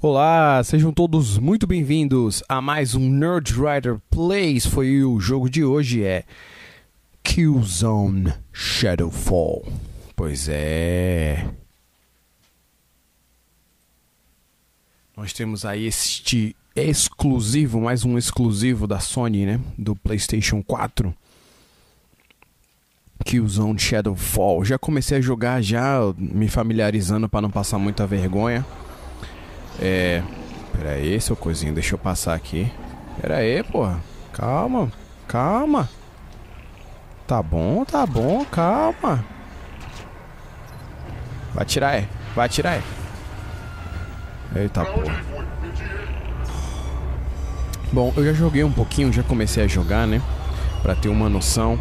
Olá, sejam todos muito bem-vindos a mais um Nerd Rider Plays. O jogo de hoje é Killzone Shadowfall. Pois é. Nós temos aí este exclusivo, mais um exclusivo da Sony, né? Do PlayStation 4. Killzone Shadowfall. Já comecei a jogar, já me familiarizando para não passar muita vergonha. Pera aí, seu coisinho, deixa eu passar aqui. Pera aí, porra. Calma, calma. Tá bom, calma. Vai atirar, vai atirar. Eita, porra. Bom, eu já joguei um pouquinho, já comecei a jogar, né? Pra ter uma noção.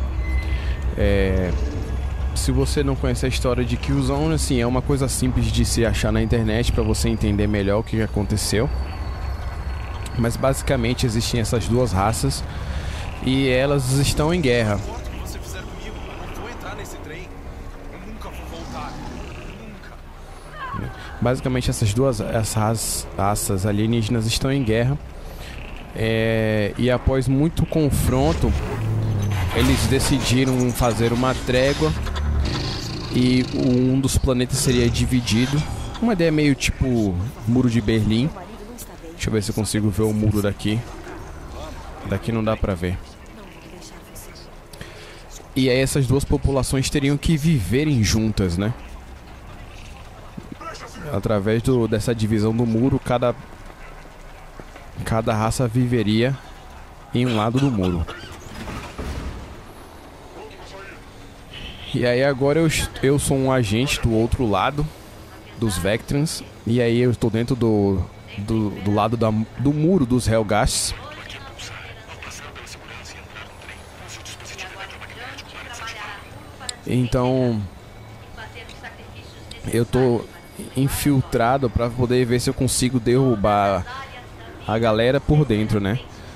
Se você não conhece a história de Killzone, assim, é uma coisa simples de se achar na internet para você entender melhor o que aconteceu. Mas basicamente existem essas duas raças e elas estão em guerra. Basicamente essas raças alienígenas estão em guerra. E após muito confronto, eles decidiram fazer uma trégua. E um dos planetas seria dividido. Uma ideia meio tipo Muro de Berlim. Deixa eu ver se eu consigo ver o muro daqui. Daqui não dá pra ver. E aí essas duas populações teriam que viverem juntas, né? Através dessa divisão do muro, cada raça viveria em um lado do muro. E aí agora eu sou um agente do outro lado dos Vectrans. E aí eu estou dentro do lado do muro dos Helghast. Então eu tô infiltrado para poder ver se eu consigo derrubar a galera por dentro, né?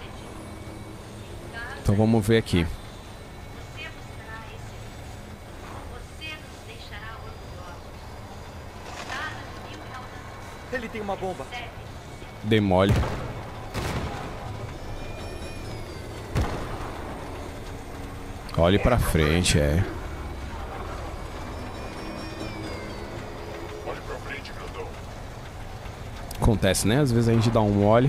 Então vamos ver aqui. Ele tem uma bomba. Demole. Olhe pra frente, Olhe pra frente, grandão. Acontece, né? Às vezes a gente dá um mole.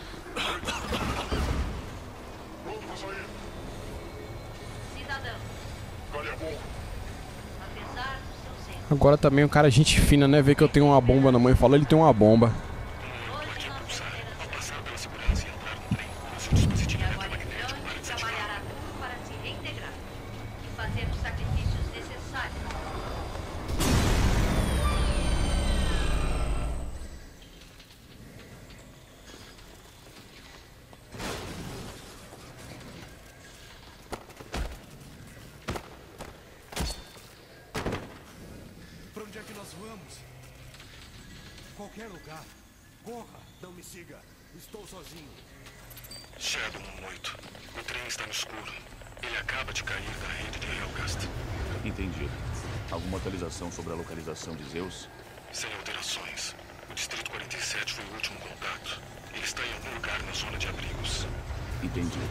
Pronto pra sair. Cidadão, Cadê a bomba? apesar do seu centro, Agora também o cara, gente fina, né? Vê que eu tenho uma bomba na mão e fala, ele tem uma bomba. hoje nós apenas e agora então trabalhará duro para se reintegrar e fazer os sacrifícios necessários. Pra onde é que nós vamos? Qualquer lugar. Corra, não me siga. Estou sozinho. Shadow 1-8. O trem está no escuro. Ele acaba de cair da rede de Helghast. Entendido. Alguma atualização sobre a localização de Zeus? Sem alterações. O Distrito 47 foi o último contato. Ele está em algum lugar na zona de abrigos. Entendido.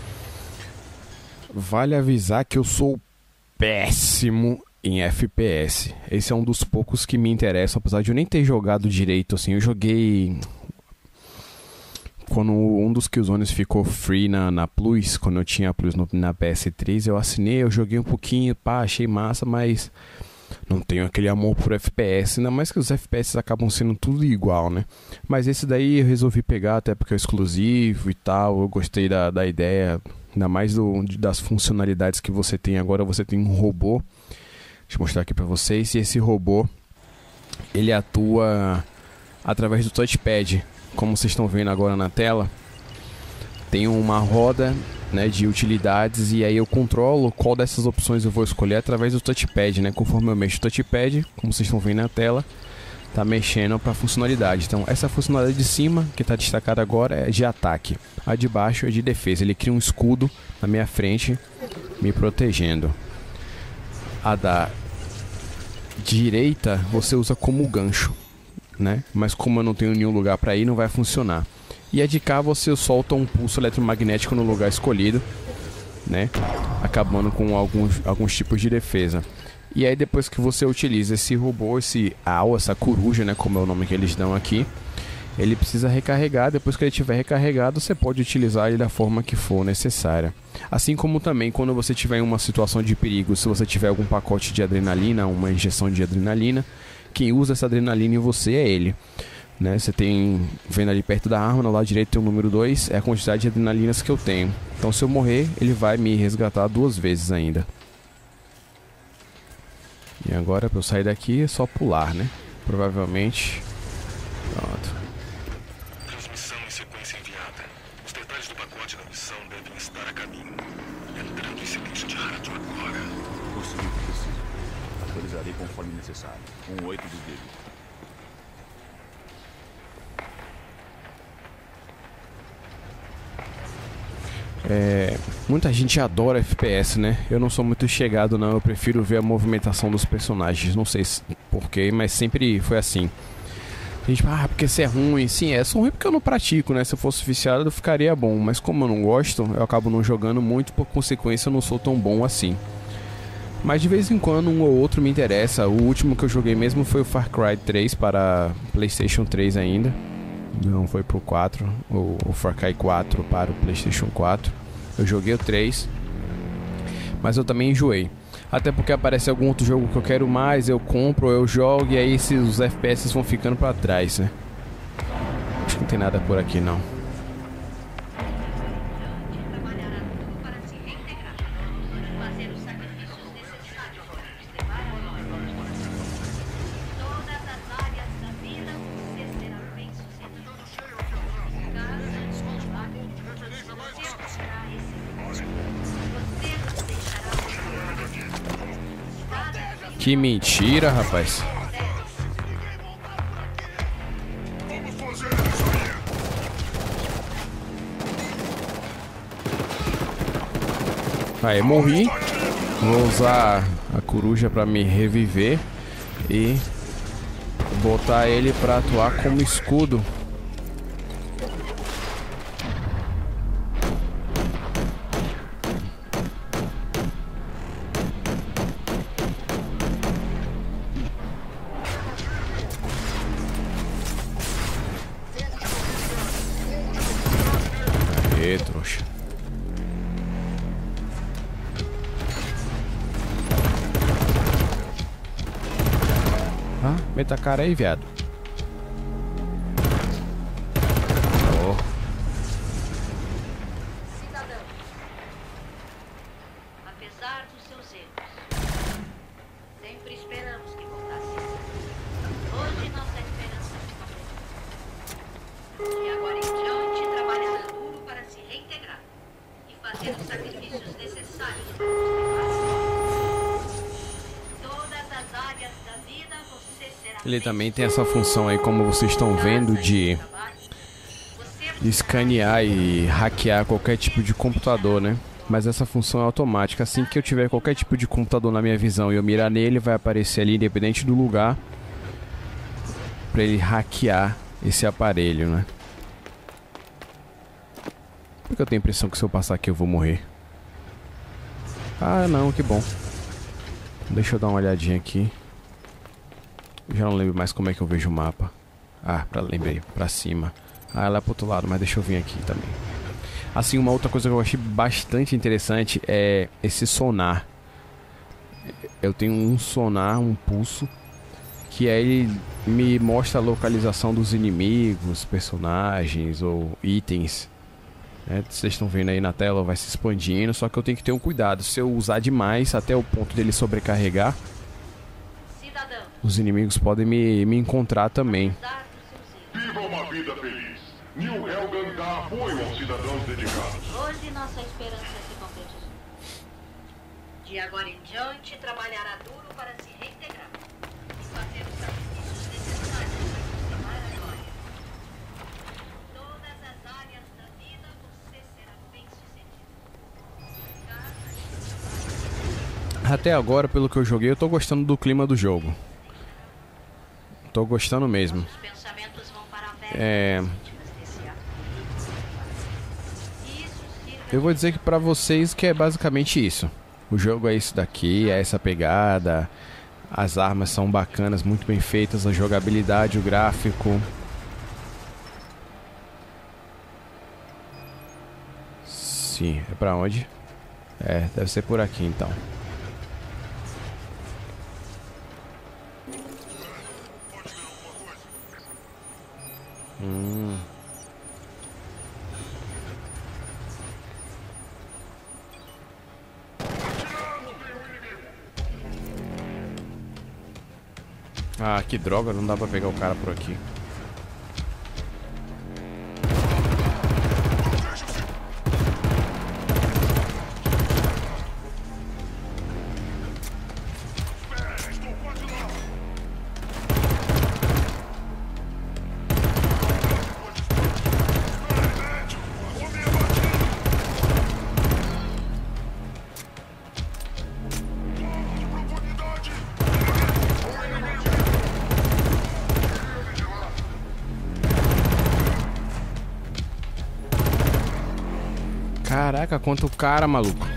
Vale avisar que eu sou péssimo em FPS. Esse é um dos poucos que me interessam, apesar de eu nem ter jogado direito, assim. Eu joguei quando um dos Killzones ficou free na Plus, quando eu tinha a Plus na PS3, eu assinei, eu joguei um pouquinho, pá, achei massa, mas não tenho aquele amor por FPS, ainda mais que os FPS acabam sendo tudo igual, né? Mas esse daí eu resolvi pegar, até porque é exclusivo e tal, eu gostei da ideia, ainda mais das funcionalidades que você tem agora. Você tem um robô, deixa eu mostrar aqui pra vocês, e esse robô, ele atua através do touchpad. Como vocês estão vendo agora na tela, tem uma roda, né, de utilidades, e aí eu controlo qual dessas opções eu vou escolher através do touchpad, né? Conforme eu mexo o touchpad, como vocês estão vendo na tela, tá mexendo para funcionalidade. Então essa funcionalidade de cima, que está destacada agora, é de ataque. A de baixo é de defesa. Ele cria um escudo na minha frente, me protegendo. A da direita você usa como gancho. né? Mas como eu não tenho nenhum lugar para ir, não vai funcionar. E a de cá você solta um pulso eletromagnético no lugar escolhido, né? Acabando com alguns tipos de defesa. E aí depois que você utiliza esse robô, esse AU, essa coruja, né? Como é o nome que eles dão aqui, ele precisa recarregar. Depois que ele estiver recarregado, você pode utilizar ele da forma que for necessária. Assim como também quando você estiver em uma situação de perigo, se você tiver algum pacote de adrenalina, uma injeção de adrenalina, quem usa essa adrenalina em você é ele, né? Você tem, vendo ali perto da arma, no lado direito tem o número 2, é a quantidade de adrenalinas que eu tenho. Então se eu morrer, ele vai me resgatar 2 vezes ainda. E agora para eu sair daqui é só pular, né? Provavelmente. Pronto. Transmissão em sequência enviada. Os detalhes do pacote da missão devem estar a caminho. Entrando em silêncio de rádio agora. Consegui o que preciso. Atualizarei conforme necessário. 8 do dedo. Muita gente adora FPS, né? Eu não sou muito chegado não, eu prefiro ver a movimentação dos personagens. Não sei porquê, mas sempre foi assim. A gente fala, porque isso é ruim. Sim, é só ruim porque eu não pratico, né? Se eu fosse viciado, ficaria bom. Mas como eu não gosto, eu acabo não jogando muito. Por consequência, eu não sou tão bom assim. Mas de vez em quando, um ou outro me interessa. O último que eu joguei mesmo foi o Far Cry 3 para PlayStation 3 ainda. Não foi pro 4. O Far Cry 4 para o PlayStation 4. Eu joguei o 3. Mas eu também enjoei. Até porque aparece algum outro jogo que eu quero mais, eu compro, eu jogo e aí os FPS vão ficando pra trás, né? Acho que não tem nada por aqui não. Trabalhará duro para se reintegrar, fazer os sacrifícios necessários para nos levar à glória. Todas as áreas da vida você será bem sucedido. Caso descombate, você buscará esse. Você nos deixará. Que mentira, rapaz. Aí, morri. Vou usar a coruja pra me reviver e botar ele pra atuar como escudo. Aê, trouxa. Ah, meta a cara aí, viado. Oh. Cidadão, apesar dos seus erros, sempre esperamos que voltasse. Hoje nossa esperança se completou. E agora em diante trabalhará duro para se reintegrar e fazer os sacrifícios necessários para nos levar. Todas as áreas da vida você será. Ele também tem essa função aí, como vocês estão vendo, de escanear e hackear qualquer tipo de computador, né? Mas essa função é automática. Assim que eu tiver qualquer tipo de computador na minha visão e eu mirar nele, vai aparecer ali, independente do lugar, para ele hackear esse aparelho, né? Porque eu tenho a impressão que se eu passar aqui eu vou morrer. Ah, não, que bom. Deixa eu dar uma olhadinha aqui. Já não lembro mais como é que eu vejo o mapa. Ah, lembrei, pra cima. Ah, lá pro outro lado, mas deixa eu vir aqui também. Assim, uma outra coisa que eu achei bastante interessante é esse sonar. Eu tenho um sonar, um pulso, que aí ele me mostra a localização dos inimigos, personagens ou itens. Vocês estão vendo aí na tela, vai se expandindo, só que eu tenho que ter um cuidado. Se eu usar demais até o ponto dele sobrecarregar, os inimigos podem me encontrar também. Viva uma vida feliz! New Helghan dá apoio aos cidadãos dedicados. Hoje nossa esperança se concretizou. De agora em diante trabalhará duro para se reintegrar e fazer os sacrifícios necessários para nos levar à glória. Todas as áreas da vida você será bem sucedido. Até agora, pelo que eu joguei, eu tô gostando do clima do jogo. Tô gostando mesmo. Nossos pensamentos vão para a velha É... vítimas desse ato. Isso sirva Eu vou dizer que pra vocês que é basicamente isso. O jogo é isso daqui, é essa pegada. As armas são bacanas, muito bem feitas, a jogabilidade, o gráfico. Sim, é pra onde? É, deve ser por aqui então. Ah, que droga, não dá pra pegar o cara por aqui. Caraca, quanto cara, maluco.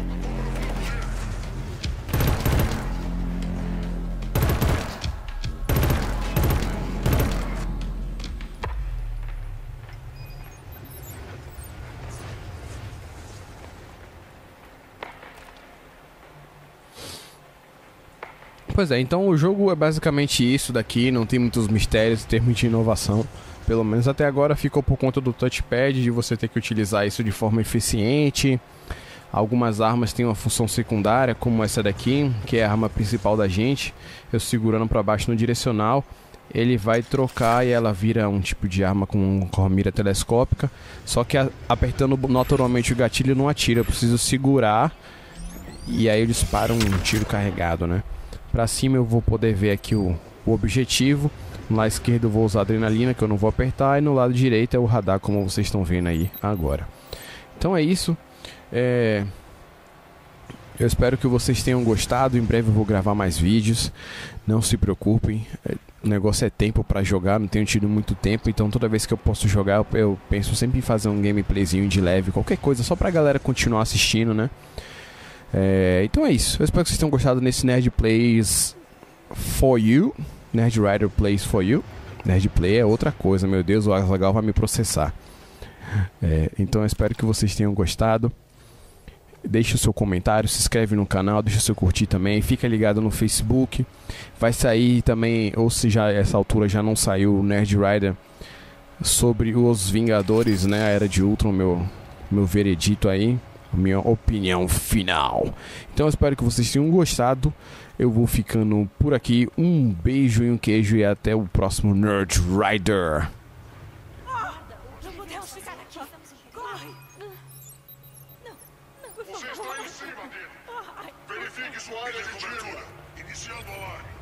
Pois é, então o jogo é basicamente isso daqui, não tem muitos mistérios em termos de inovação. Pelo menos até agora ficou por conta do touchpad, de você ter que utilizar isso de forma eficiente. Algumas armas têm uma função secundária, como essa daqui, que é a arma principal da gente. Eu segurando para baixo no direcional, ele vai trocar e ela vira um tipo de arma com mira telescópica. Só que apertando naturalmente o gatilho não atira, eu preciso segurar e aí eu disparo um tiro carregado, né? Pra cima eu vou poder ver aqui o objetivo. No lado esquerdo eu vou usar a adrenalina, que eu não vou apertar. E no lado direito é o radar, como vocês estão vendo aí agora. Então é isso. Eu espero que vocês tenham gostado. Em breve eu vou gravar mais vídeos. Não se preocupem. O negócio é tempo pra jogar. Não tenho tido muito tempo. Então toda vez que eu posso jogar, eu penso sempre em fazer um gameplayzinho de leve. Qualquer coisa, só pra galera continuar assistindo, né? Então é isso. Eu espero que vocês tenham gostado nesse Nerd Plays For You. Nerd Rider Plays For You. Nerd Play é outra coisa, meu Deus, o Azaghal vai me processar. Então eu espero que vocês tenham gostado. Deixe o seu comentário, se inscreve no canal, deixa o seu curtir também. Fica ligado no Facebook. Vai sair também, ou se já essa altura já não saiu, o Nerd Rider sobre os Vingadores, né? A Era de Ultron, meu veredito aí, minha opinião final. Então eu espero que vocês tenham gostado. Eu vou ficando por aqui. Um beijo e um queijo e até o próximo Nerd Rider. Não podemos ficar aqui. Corre. Você está em cima dele. Verifique sua área de cobertura. Iniciando o alarme.